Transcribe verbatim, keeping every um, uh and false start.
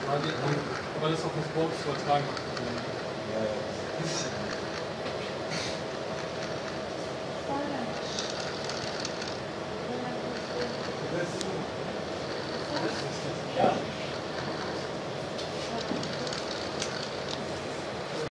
Aber das auf das Boot zu übertragen. Ja, ja.